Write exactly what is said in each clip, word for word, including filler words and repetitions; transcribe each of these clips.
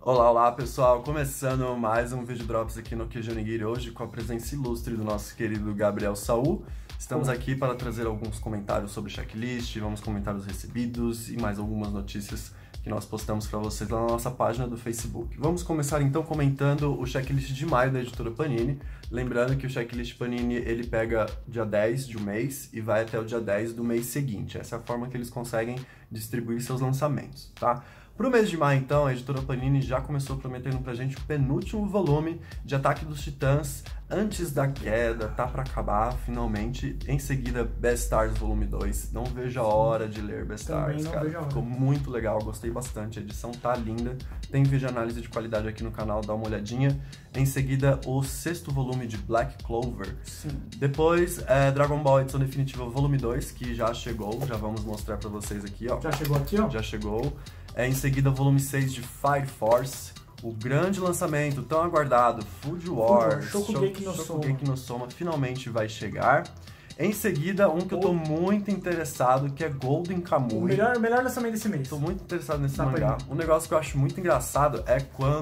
Olá, olá pessoal, começando mais um vídeo drops aqui no Queijo Onigiri, hoje com a presença ilustre do nosso querido Gabriel Saul. Estamos aqui para trazer alguns comentários sobre checklist, vamos comentar os recebidos e mais algumas notícias que nós postamos para vocês lá na nossa página do Facebook. Vamos começar então comentando o checklist de maio da editora Panini. Lembrando que o checklist Panini ele pega dia dez de um mês e vai até o dia dez do mês seguinte. Essa é a forma que eles conseguem distribuir seus lançamentos, tá? Para o mês de maio, então, a editora Panini já começou prometendo pra gente o penúltimo volume de Ataque dos Titãs antes da queda, tá para acabar finalmente. Em seguida, Beastars volume dois. Não vejo a hora de ler Beastars, cara. Ficou muito legal, gostei bastante. A edição tá linda. Tem vídeo análise de qualidade aqui no canal, dá uma olhadinha. Em seguida, o sexto volume de Black Clover. Sim. Depois, é, Dragon Ball Edição Definitiva volume dois, que já chegou. Já vamos mostrar pra vocês aqui, ó. Já chegou aqui, ó? Já chegou. É, em seguida, volume seis de Fire Force, o grande lançamento tão aguardado, Food Wars, Shokugeki no Soma. Shokugeki no Soma finalmente vai chegar. Em seguida, um que eu tô muito interessado, que é Golden Kamuy. O melhor, melhor lançamento desse mês. Tô muito interessado nesse Dá mangá. Um negócio que eu acho muito engraçado é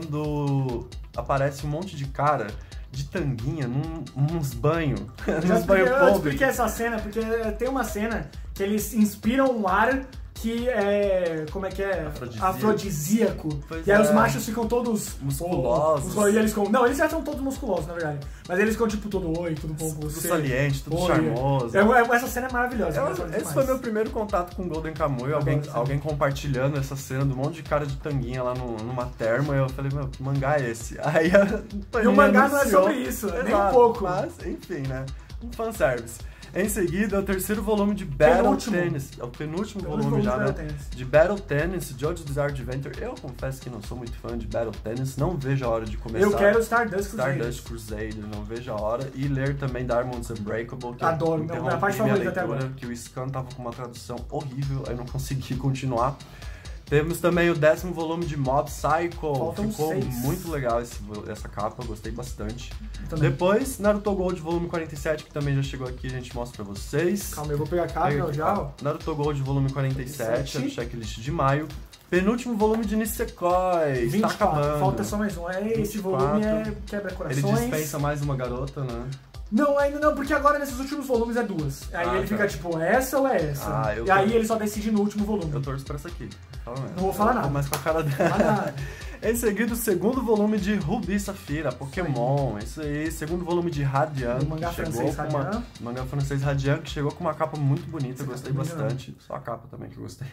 quando aparece um monte de cara de tanguinha num, nos banhos, nos banhos Eu públicos. expliquei essa cena, porque tem uma cena que eles inspiram um ar que é, como é que é? Afrodisíaco. Afrodisíaco. Pois E aí é. os machos ficam todos musculosos. Oh, e eles ficam, não, eles já são todos musculosos, na verdade. Mas eles ficam tipo todo oi, tudo bom com Tudo você. saliente, tudo Oi. charmoso. É, é, essa cena é maravilhosa. Eu, essa cena é esse demais. foi meu primeiro contato com Golden Kamuy, alguém, sim. alguém compartilhando essa cena do monte de cara de tanguinha lá no, numa terma, e eu falei, meu, que mangá é esse? Aí a E o mangá não é anunciou. sobre isso, Exato, nem um pouco. Mas, enfim, né? Um fanservice. Em seguida, o terceiro volume de Battle Penúltimo. Tennis. É o penúltimo Penúltimo volume volume já, de né? Battle Tennis. De Battle Tennis, Jojo's Bizarre Adventure. Eu confesso que não sou muito fã de Battle Tennis, não vejo a hora de começar. Eu quero Stardust Crusader. Stardust Crusader, não vejo a hora. E ler também Diamonds Unbreakable, que Adoro, eu minha interrompi parte minha favorita até leitura, agora. que o scan tava com uma tradução horrível, aí não consegui continuar. Temos também o décimo volume de Mob Psycho. Faltam Ficou seis. muito legal esse, essa capa, gostei bastante. Também. Depois, Naruto Gold volume quarenta e sete, que também já chegou aqui, a gente mostra pra vocês. Calma, eu vou pegar a Pega capa aqui, já, ó. ó. Naruto Gold volume quarenta e sete, é do sete. checklist de maio. Penúltimo volume de Nisekoi, vinte tá e quatro, acabando. falta só mais um. É, esse vinte e quatro. volume é Ele quebra-corações. dispensa mais uma garota, né? Não, ainda não, porque agora nesses últimos volumes é duas. Aí Ah, ele tá. fica tipo, essa ou é essa? Ah, eu e tô- aí ele só decide no último volume. Eu torço pra essa aqui. Fala mesmo. Não vou falar Eu tô nada. mais com a cara Não dela. fala nada. Em seguida, o segundo volume de Ruby Safira, Pokémon, isso aí. Segundo volume de Radiant, Do mangá que chegou francês com uma... Radiant. Mangá francês Radiant, que chegou com uma capa muito bonita, Essa gostei capa é bonita, bastante. Só a capa também que eu gostei.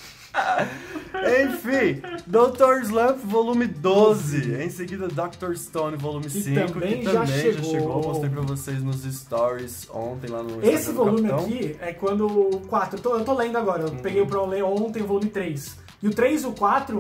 Enfim, doutor Slump volume doze. Em seguida, doutor Stone volume Que cinco, também que já também já chegou. chegou. Mostrei pra vocês nos stories ontem lá no Esse Instagram do volume Capitão. aqui é quando o quatro, eu tô, eu tô lendo agora, eu Uhum. peguei pra ler ontem o volume três. E o três e o quatro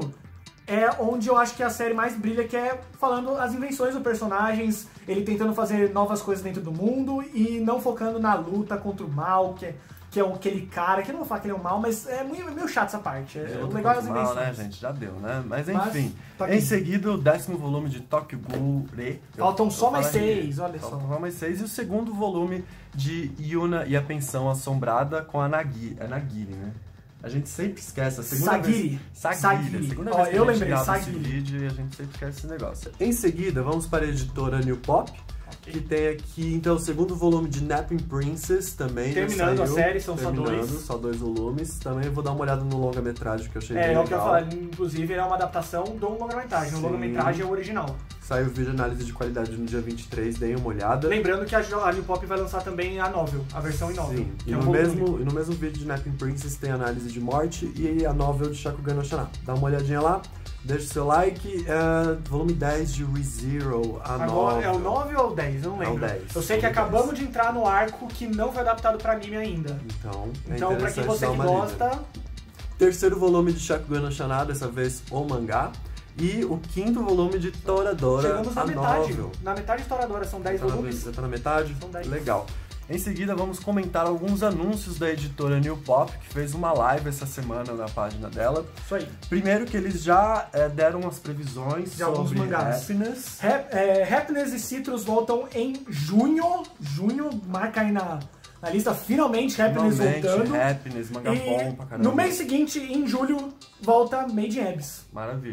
é onde eu acho que a série mais brilha, que é falando as invenções dos personagens, ele tentando fazer novas coisas dentro do mundo e não focando na luta contra o mal, que é, que é aquele cara, que eu não vou falar que ele é o mal, mas é meio, meio chato essa parte. É, Eu o tô legal é as com mal, invenções. né, gente? Já deu, né? Mas Mas, enfim. tá aqui. Em seguida, o décimo volume de Tokyo Ghoul Re. Faltam Eu- só eu mais falaria. seis, olha só. Faltam só mais seis. E o segundo volume de Yuna e a Pensão Assombrada com a Nagiri. É Nagiri, né? A gente sempre esquece. A segunda Sagiri. vez... Sagiri. Sagiri. A segunda Ó, vez que eu a gente lembrei, grava esse Sagiri. vídeo e a gente sempre esquece esse negócio. Em seguida, vamos para a editora New Pop. Que tem aqui, então, o segundo volume de Napping Princess também. já Terminando a saiu. série, são só Terminando, dois. só dois volumes. Também vou dar uma olhada no longa-metragem que eu achei bem É, é o que eu ia legal. falar, inclusive é uma adaptação do longa-metragem, o Sim. longa-metragem é o original. Saiu o vídeo análise de qualidade no dia vinte e três, deem uma olhada. Lembrando que a a New Pop vai lançar também a novel, a versão em novel. Sim, que e é um no, volume. mesmo, e no mesmo vídeo de Napping Princess tem análise de morte e a novel de Shakugan no Shana. Dá uma olhadinha lá, deixa o seu like. É, volume dez de ReZero, a Agora novel. é o nove ou o dez? Eu não É o lembro. dez. Eu sei que É o acabamos dez. de entrar no arco que não foi adaptado pra anime ainda. Então, é Então, pra quem interessante você dar que uma lida. gosta, Terceiro volume de Shakugan no Shana, dessa vez o mangá. E o quinto volume de Toradora, chegamos na a metade. novel. Na metade estouradora, são dez Já tá na- volumes. Já tá na metade? São dez. Legal. Em seguida, vamos comentar alguns anúncios da editora New Pop, que fez uma live essa semana na página dela. Isso aí. Primeiro que eles já é, deram as previsões De alguns sobre mangás. Happiness. Hap- é, Happiness e Citrus voltam em junho. Junho, marca aí na, na lista, finalmente Happiness Finalmente, voltando. Happiness, manga bom pra E caramba. no mês seguinte, em julho, volta Made in Abyss. Maravilha.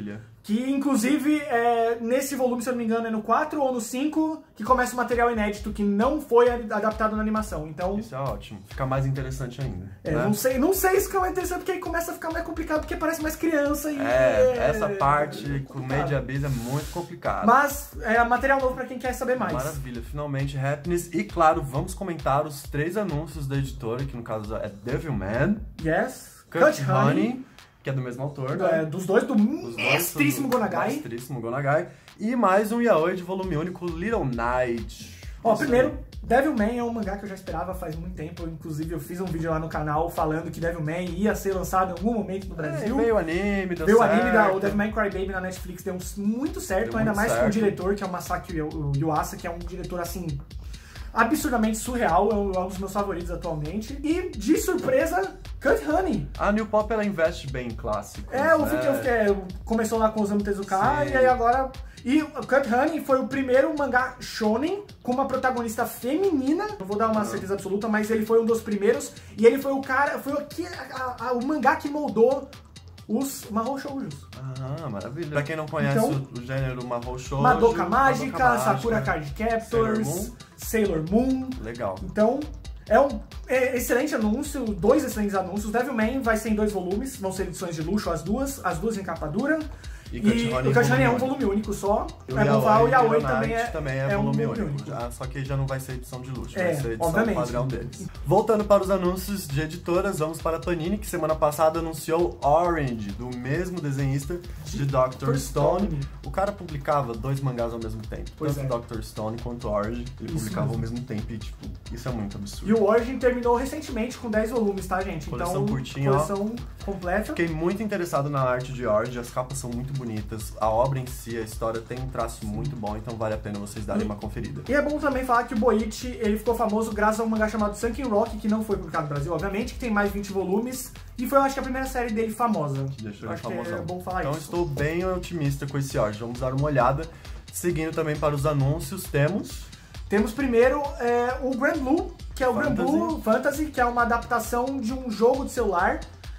Que, inclusive, é, nesse volume, se eu não me engano, é no quatro ou no cinco, que começa o material inédito que não foi adaptado na animação. Então, isso é ótimo. Fica mais interessante ainda. É, né? não sei, não sei se fica mais interessante, porque aí começa a ficar mais complicado, porque parece mais criança e... É, essa parte é com Made Abyss é muito complicada. Mas é material novo pra quem quer saber mais. Maravilha, finalmente Happiness. E claro, vamos comentar os três anúncios da editora, que no caso é Devilman, Yes, Cut, Cut Honey, Honey, que é do mesmo autor, é, né? dos dois, do Os dois mestríssimo do Gonagai. Mestríssimo Gonagai. E mais um Yaoi de volume único, Little Night. Ó, Isso primeiro, aí. Devilman é um mangá que eu já esperava faz muito tempo. Inclusive, eu fiz um vídeo lá no canal falando que Devilman ia ser lançado em algum momento no Brasil. É, veio o anime, deu Veio o certo. anime da o Devilman Crybaby na Netflix, deu muito certo, Deu ainda muito mais certo. com o diretor, que é o Masaki Yuasa, que é um diretor, assim, absurdamente surreal, é um é um dos meus favoritos atualmente. E, de surpresa, Cut Honey. A New Pop, ela investe bem em clássicos, É, eu né? fiquei, eu fiquei- começou lá com Osamu Tezuka, Sim. e aí agora... E o Cut Honey foi o primeiro mangá shonen com uma protagonista feminina. Não vou dar uma certeza absoluta, mas ele foi um dos primeiros. E ele foi o cara, foi o, que, a- a- o mangá que moldou os Mahou Shoujos. Ah, maravilha. Pra quem não conhece Então, o, o gênero Mahou Shoujo... Madoka Mágica, Madoka Mágica, Sakura Card Captors, Sailor Moon. Sailor Moon. Legal. Então, é um é, excelente anúncio, dois excelentes anúncios. Devilman vai ser em dois volumes, vão ser edições de luxo as duas, as duas em capa dura. E E, Cut Honey o Cut Honey é um único. volume único só. E o É bom falar, o Yaoi, Yaoi Little também Night é, também é, é um volume volume único. único. Já, só que já não vai ser edição de luxo, É, vai ser edição obviamente. padrão deles. Voltando para os anúncios de editoras, vamos para a Panini, que semana passada anunciou Orange, do mesmo desenhista de doutor Stone. Stone. O cara publicava dois mangás ao mesmo tempo, Pois tanto é. doutor Stone quanto Orange, ele Isso publicava mesmo. ao mesmo tempo e, tipo, isso é muito absurdo. E o Origin terminou recentemente com dez volumes, tá, gente? Coleção então, curtinha, ó. coleção completa. Fiquei muito interessado na arte de Orange, as capas são muito bonitas, a obra em si, a história tem um traço muito bom, então vale a pena vocês darem uma conferida. E é bom também falar que o Boichi, ele ficou famoso graças a um mangá chamado Sunken Rock, que não foi publicado no Brasil, obviamente, que tem mais vinte volumes, e foi, eu acho que, a primeira série dele famosa. Que deixou Eu ele acho que famosão. é bom falar Então isso. estou bem otimista com esse Orange, vamos dar uma olhada. Seguindo também para os anúncios, temos... Temos primeiro é, o Grand Blue, que é o Grand Fantasy. Blue Fantasy, que é uma adaptação de um jogo de celular,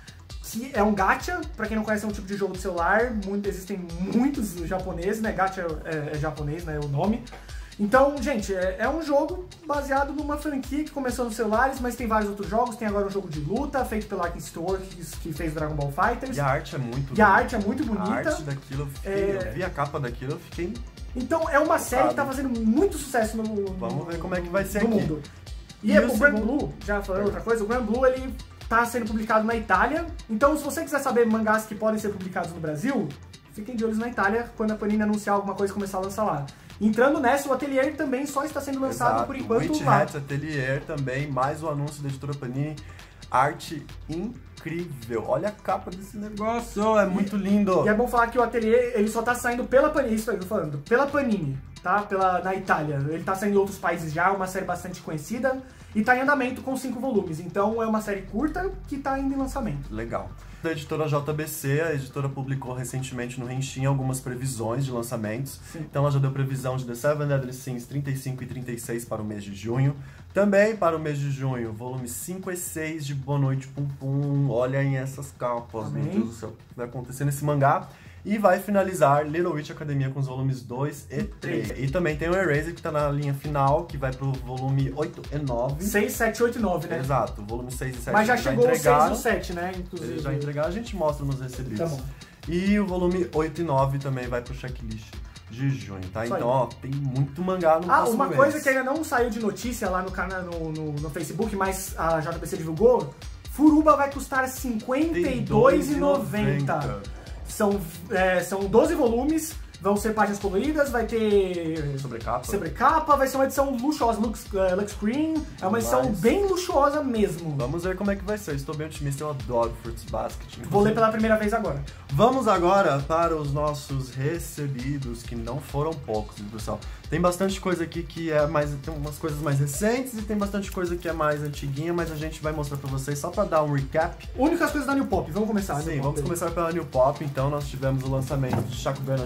que é um gacha. Pra quem não conhece, é um tipo de jogo de celular. Muito, existem muitos japoneses, né? Gacha é, é japonês, né? O nome. Então, gente, é, é um jogo baseado numa franquia que começou nos celulares, mas tem vários outros jogos. Tem agora um jogo de luta, feito pela Arc Store, que, que fez Dragon Ball Fighters. E a arte é muito E a arte é muito bonita. A arte daquilo, eu, fiquei, É. eu vi a capa daquilo, eu fiquei... Então, é uma série que tá fazendo muito sucesso no, Vamos ver como é que vai ser no aqui. mundo. E, E é, o o Grand segundo- Blue, já falando outra coisa, o Grand Blue, ele tá sendo publicado na Itália. Então, se você quiser saber mangás que podem ser publicados no Brasil, fiquem de olhos na Itália quando a Panini anunciar alguma coisa e começar a lançar lá. Entrando nessa, o Atelier também só está sendo lançado Exato. por enquanto Witch lá. Hat Atelier também, mais um anúncio da editora Panini. Arte incrível. Olha a capa desse negócio, é muito lindo. E é bom falar que o Atelier, ele só tá saindo pela Panini, isso aí que eu tô falando, pela Panini, tá? Pela, na Itália. Ele tá saindo em outros países já, é uma série bastante conhecida e tá em andamento com cinco volumes. Então é uma série curta que tá ainda em lançamento. Legal. Da editora J B C, a editora publicou recentemente no Henshin algumas previsões de lançamentos. Sim. Então ela já deu previsão de The Seven Deadly Sins trinta e cinco e trinta e seis para o mês de junho. Também para o mês de junho, volumes cinco e seis de Boa Noite Pum Pum. Olhem essas capas, Amém. meu Deus do céu, o que vai acontecer nesse mangá. E vai finalizar Little Witch Academia com os volumes dois e três. E também tem o Eraser, que tá na linha final, que vai pro volume oito e nove. seis, sete, oito e nove, né? Exato, o volume seis e sete Mas já eles chegou o seis e entregaram. o sete, né? Inclusive. Eles já entregaram, a gente mostra nos recebidos. Tá bom. E o volume oito e nove também vai pro checklist de junho, tá? Isso aí. Então, ó, tem muito mangá no Ah, próximo uma mês. coisa que ainda não saiu de notícia lá no canal no, no, no Facebook, mas a J B C divulgou, Furuba vai custar cinquenta e dois reais e noventa centavos. São, é, são doze volumes, vão ser páginas coloridas, vai ter Sobrecapa. sobrecapa, vai ser uma edição luxuosa, lux, uh, lux green, é uma edição Demais. bem luxuosa mesmo. Vamos ver como é que vai ser. Estou bem otimista, eu adoro Fruits Basket. Vou ler pela primeira vez agora. Vamos agora para os nossos recebidos, que não foram poucos, viu, pessoal? Tem bastante coisa aqui que é mais... Tem umas coisas mais recentes e tem bastante coisa que é mais antiguinha, mas a gente vai mostrar pra vocês só pra dar um recap. Únicas coisas da New Pop, vamos começar. Sim, New vamos Pop. começar pela New Pop. Então, nós tivemos o lançamento de Shakugan no Shana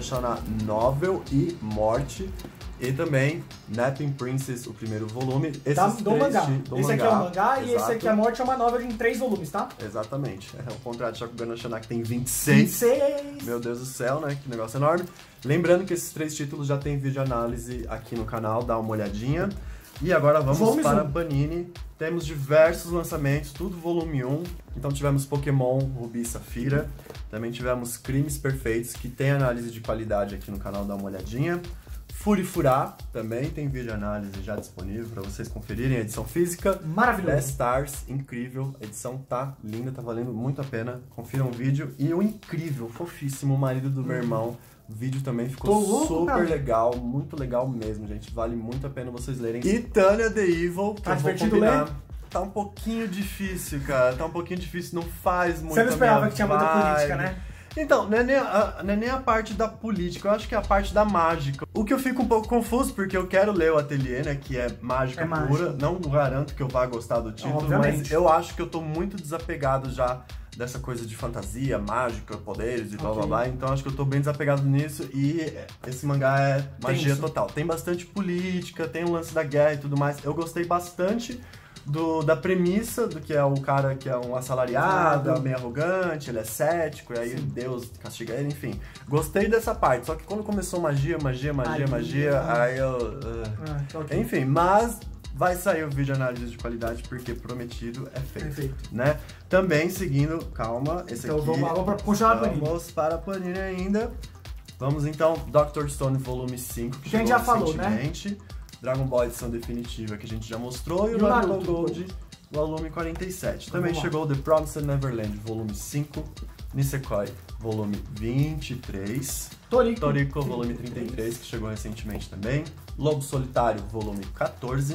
Novel e Morte. E também Napping Princess, o primeiro volume. Esses Tá, do três mangá. de- do esse aqui é o mangá e exato. esse aqui é a Morte, é uma novel em três volumes, tá? Exatamente. É o contrário de Shakugan no Shana, que tem vinte e seis. vinte e seis! Meu Deus do céu, né? Que negócio enorme. Lembrando que esses três títulos já tem vídeo análise aqui no canal, dá uma olhadinha. E agora vamos Volume para um. Panini. Temos diversos lançamentos, tudo volume um. Então tivemos Pokémon Rubi e Safira. Também tivemos Crimes Perfeitos, que tem análise de qualidade aqui no canal, dá uma olhadinha. Furifurá, também tem vídeo análise já disponível para vocês conferirem, a edição física. Maravilhoso. Best Stars, incrível, a edição tá linda, tá valendo muito a pena. Confiram o vídeo. E o incrível, fofíssimo marido do meu irmão. O vídeo também ficou Tô louco, super cara. legal, muito legal mesmo, gente. Vale muito a pena vocês lerem. E Tanya the Evil, que Tá eu vou divertido combinar. ler? Tá um pouquinho difícil, cara. Tá um pouquinho difícil, não faz muito Você não a esperava minha que tinha muita vibe. política, né? Então, não é, nem a, não é nem a parte da política, eu acho que é a parte da mágica. O que eu fico um pouco confuso, porque eu quero ler o Ateliê, né, que é mágica É pura. mágica. Não garanto que eu vá gostar do título, Obviamente. mas eu acho que eu tô muito desapegado já dessa coisa de fantasia, mágica, poderes e blá blá Ok. blá. Então acho que eu tô bem desapegado nisso e esse mangá é magia Tenso. total. Tem bastante política, tem o lance da guerra e tudo mais. Eu gostei bastante do, da premissa do que é o cara que é um assalariado, Exato. meio arrogante, ele é cético, e aí Deus castiga ele, enfim. Gostei dessa parte, só que quando começou magia, magia, magia, Aí, magia, ah. aí eu... uh, Ah, tá ok. Enfim, mas vai sair o vídeo análise de qualidade porque prometido é feito, Perfeito. né? Também seguindo, calma, esse Então aqui... vamos lá, vamos pra continuar a Panini. Vamos para a Panini ainda. Vamos então, doutor Stone volume cinco, que Que a gente chegou já falou, né? recentemente. Dragon Ball edição definitiva, que a gente já mostrou. E, E o o Naruto Naruto. Gold, volume quarenta e sete. Então, Também vamos lá. chegou The Promised Neverland, volume cinco. Nisekoi, volume vinte e três. Toriko. Toriko, volume trinta e três, que chegou recentemente também. Lobo Solitário, volume quatorze.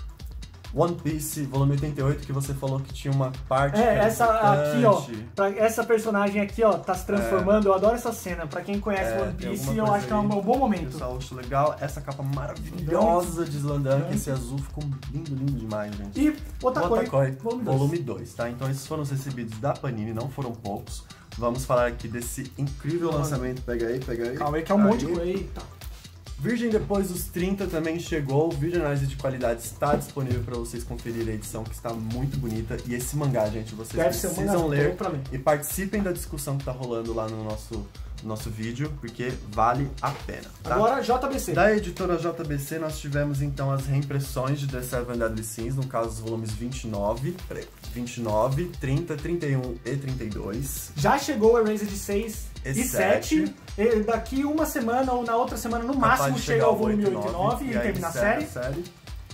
One Piece, volume oitenta e oito, que você falou que tinha uma parte que É, era essa aqui, ó. importante. Pra essa personagem aqui, ó, tá se transformando. Eu adoro essa cena. Pra quem conhece É, One tem Piece, alguma eu coisa acho que é um aí. um bom momento. Pessoal, acho legal. Essa capa maravilhosa de Slandan, que Grande. esse azul ficou lindo, lindo demais, gente. E Otakoi, Otakoi, volume dois. volume dois, tá? Então esses foram os recebidos da Panini, não foram poucos. Vamos falar aqui desse incrível Mano. lançamento. Pega aí, pega aí. Calma aí que é um monte de Aí. coisa. Eita. Virgem depois dos trinta também chegou. O vídeo análise de qualidade está disponível para vocês conferirem a edição, que está muito bonita. E esse mangá, gente, vocês Deve ser um precisam mangá, ler tô pra ler. e participem da discussão que tá rolando lá no nosso, no nosso vídeo, porque vale a pena, tá? Agora J B C. Da editora J B C, nós tivemos então as reimpressões de The Seven Deadly Sins, no caso os volumes vinte e nove, peraí, vinte e nove, trinta, trinta e um e trinta e dois. Já chegou o Erased seis E e sete. E daqui uma semana ou na outra semana, no Capaz máximo, de chega chegar ao ao volume oito oito e nove e aí termina a encerra série.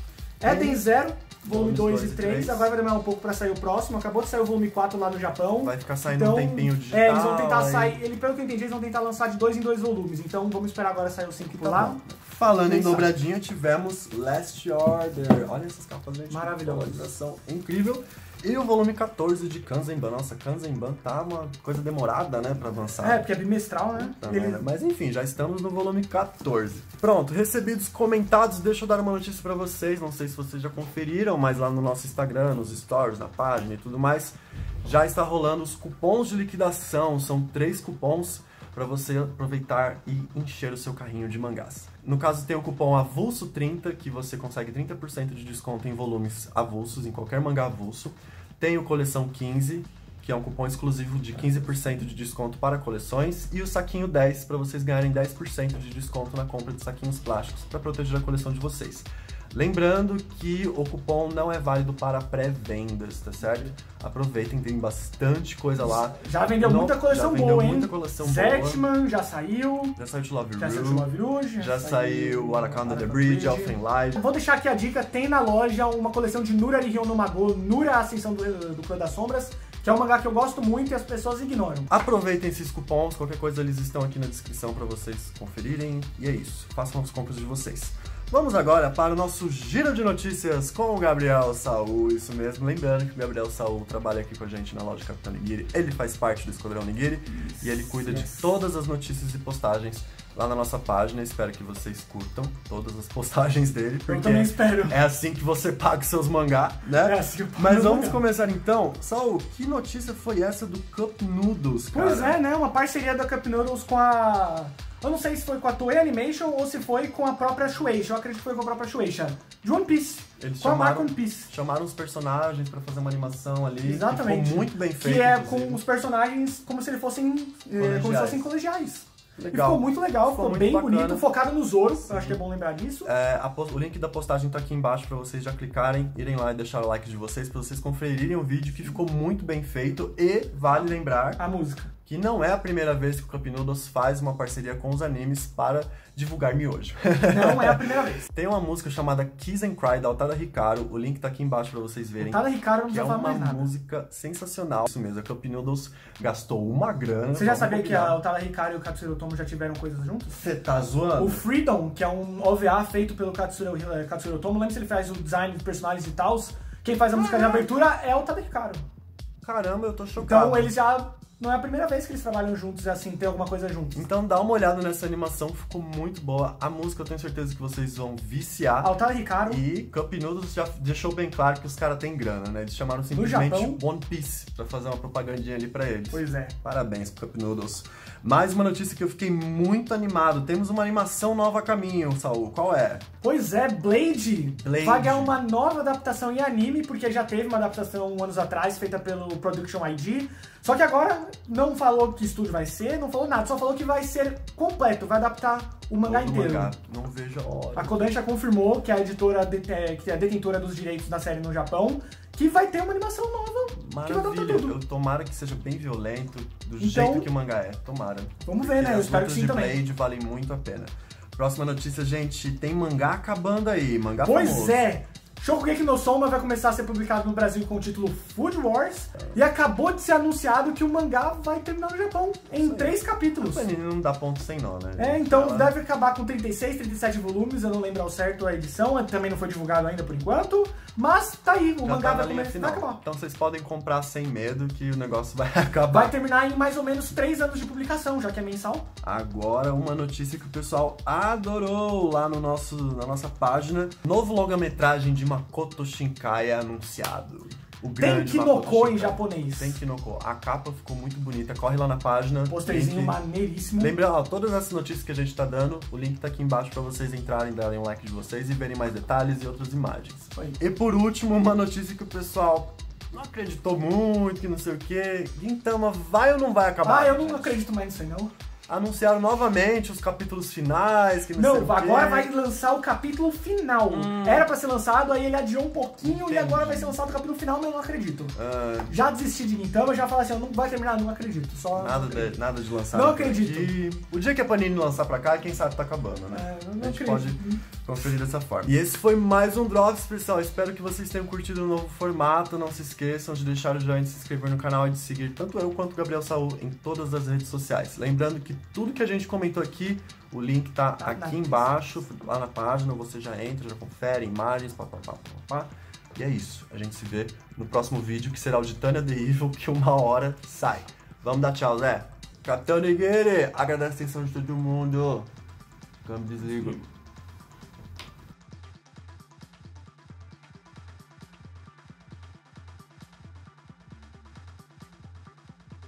Eden Zero, volume Volumes dois dois e e três. três. Agora vai demorar um pouco pra sair o próximo. Acabou de sair o volume quatro lá no Japão. Vai ficar saindo Então, um tempinho digital. É, eles vão tentar aí- sair. Ele, pelo que eu entendi, eles vão tentar lançar de dois em dois volumes. Então vamos esperar agora sair o cinco por Tá lá. bom. Falando em Quem sabe? dobradinha, tivemos Last Order. Olha essas capas, gente. Maravilhoso. Atualização incrível. E o volume quatorze de Kanzenban. Nossa, Kanzenban tá uma coisa demorada, né, pra avançar. É, porque é bimestral, né? Tá, Ele- né? Mas enfim, já estamos no volume quatorze. Pronto, recebidos comentados, deixa eu dar uma notícia pra vocês. Não sei se vocês já conferiram, mas lá no nosso Instagram, nos stories, na página e tudo mais, já está rolando os cupons de liquidação. São três cupons para você aproveitar e encher o seu carrinho de mangás. No caso, tem o cupom avulso trinta, que você consegue trinta por cento de desconto em volumes avulsos, em qualquer mangá avulso. Tem o coleção quinze, que é um cupom exclusivo de quinze por cento de desconto para coleções, e o saquinho dez, para vocês ganharem dez por cento de desconto na compra de saquinhos plásticos para proteger a coleção de vocês. Lembrando que o cupom não é válido para pré-vendas, tá certo? Aproveitem, tem bastante coisa lá. Já vendeu No- muita coleção já vendeu boa, hein? muita coleção boa. Zetman já saiu. Já saiu de Love Já saiu de Ru, Love Rouge. já saiu Arakan the Bridge, Elfen Light. Vou deixar aqui a dica, tem na loja uma coleção de Nura Rihyo no Mago, Nura Ascensão do, do Clã das Sombras, que é um mangá que eu gosto muito e as pessoas ignoram. Aproveitem esses cupons, qualquer coisa eles estão aqui na descrição para vocês conferirem. E é isso, façam as compras de vocês. Vamos agora para o nosso giro de notícias com o Gabriel Saul, isso mesmo. Lembrando que o Gabriel Saul trabalha aqui com a gente na loja Capitão Nigiri, ele faz parte do Esquadrão Nigiri e ele cuida yes. de todas as notícias e postagens lá na nossa página. Espero que vocês curtam todas as postagens dele, Eu porque também espero. é assim que você paga os seus mangá, né? É assim que eu pago Mas meu vamos mangá. começar então. Saul, que notícia foi essa do Cup Noodles, cara? Pois é, né? Uma parceria da Cup Noodles com a Eu não sei se foi com a Toei Animation ou se foi com a própria Shueisha. Eu acredito que foi com a própria Shueisha. De One Piece. Eles com chamaram, a marca One Piece. Chamaram os personagens pra fazer uma animação ali. Exatamente. Que ficou muito bem feito. Que é inclusive. com os personagens como se eles fossem eh, como se fossem colegiais. Legal. E ficou muito legal, ficou, ficou bem muito bonito, bacana. focado no Zoro. Eu acho que é bom lembrar disso. É, a, o link da postagem tá aqui embaixo pra vocês já clicarem, irem lá e deixar o like de vocês, pra vocês conferirem o vídeo, que ficou muito bem feito. E vale lembrar A música. que não é a primeira vez que o Cup Noodles faz uma parceria com os animes para divulgar miojo. Não é a primeira vez. Tem uma música chamada Kiss and Cry, da Otada Hikaru, o link tá aqui embaixo pra vocês verem. Otada Hikaru não que é precisa falar uma mais nada. música sensacional. Isso mesmo, a Cup Noodles gastou uma grana. Você já vamos sabia que combinar. a Otada Hikaru e o Katsuro Otomo já tiveram coisas juntos? Você tá zoando? O Freedom, que é um O V A feito pelo Katsuro, eh, Katsuro Otomo, lembra se ele faz o design dos personagens e tal? Quem faz a música de abertura é o Otada Hikaru. Caramba, eu tô chocado. Então eles já... Não é a primeira vez que eles trabalham juntos, assim, tem alguma coisa juntos. Então dá uma olhada nessa animação, ficou muito boa. A música eu tenho certeza que vocês vão viciar. A Otada Hikaru... E Cup Noodles já deixou bem claro que os caras têm grana, né? Eles chamaram simplesmente Japão? One Piece pra fazer uma propagandinha ali pra eles. Pois é. Parabéns pro Cup Noodles. Mais uma notícia que eu fiquei muito animado. Temos uma animação nova a caminho, Saul. Qual é? Pois é, Blade, Blade. vai ganhar uma nova adaptação em anime, porque já teve uma adaptação anos atrás, feita pelo Production I D. Só que agora não falou que estúdio vai ser, não falou nada, só falou que vai ser completo, vai adaptar o mangá Todo inteiro. mangá. Não vejo a hora. A Kodansha confirmou, que é a editora, de- é, que é a detentora dos direitos da série no Japão, que vai ter uma animação nova que vai adaptar Maravilha. tudo. Eu tomara que seja bem violento, do Então- jeito que o mangá é. Tomara. Vamos ver, né? Porque Eu as espero que lutas sim de também. Blade valem muito a pena. Próxima notícia, gente, tem mangá acabando aí, mangá Pois famoso. é! Shokugeki no Soma vai começar a ser publicado no Brasil com o título Food Wars e acabou de ser anunciado que o mangá vai terminar no Japão em três capítulos. A Panini não dá ponto sem nó, né? É, então Ela- deve acabar com trinta e seis, trinta e sete volumes, eu não lembro ao certo a edição, também não foi divulgado ainda por enquanto, mas tá aí, o Já mangá tá na vai linha começar a final. acabar. Então vocês podem comprar sem medo que o negócio vai acabar. Vai terminar em mais ou menos três anos de publicação, já que é mensal. Agora uma notícia que o pessoal adorou lá no nosso, na nossa página. Novo longa-metragem de Makoto Shinkai é anunciado. O grande Makoto Tenkinoko em Shinkai. japonês. Tenkinoko. A capa ficou muito bonita. Corre lá na página. Posterzinho Link- maneiríssimo. Lembra, ó, todas essas notícias que a gente tá dando, o link tá aqui embaixo pra vocês entrarem, darem um like de vocês e verem mais detalhes e outras imagens. Foi. E por último, uma notícia que o pessoal não acreditou muito, que não sei o que. Gintama vai ou não vai acabar? Ah, eu não gente? acredito mais nisso aí, não. Anunciaram novamente os capítulos finais, que não, sei Não, o quê. agora vai lançar o capítulo final. Hum. Era pra ser lançado, aí ele adiou um pouquinho Entendi. e agora vai ser lançado o capítulo final, mas eu não acredito. Ah, Já desisti de Gintama, já falei assim, não vai terminar, não acredito. Só nada, não acredito. de, nada de lançar. Não por acredito. aqui. O dia que a Panini lançar pra cá, quem sabe tá acabando, né? É, eu não a gente acredito. pode conferir dessa forma. E esse foi mais um Drops, pessoal. Espero que vocês tenham curtido o novo formato. Não se esqueçam de deixar o joinha, de se inscrever no canal e de seguir tanto eu quanto o Gabriel Saul em todas as redes sociais. Lembrando que tudo que a gente comentou aqui, o link tá, Tá na aqui embaixo, lá na página. Você já entra, já confere imagens, papapá, papapá. E é isso. A gente se vê no próximo vídeo, que será o de Tanya The Evil, que uma hora sai. Vamos dar tchau, Zé? Capitão Nigiri, agradece a atenção de todo mundo. Câmbio desligo.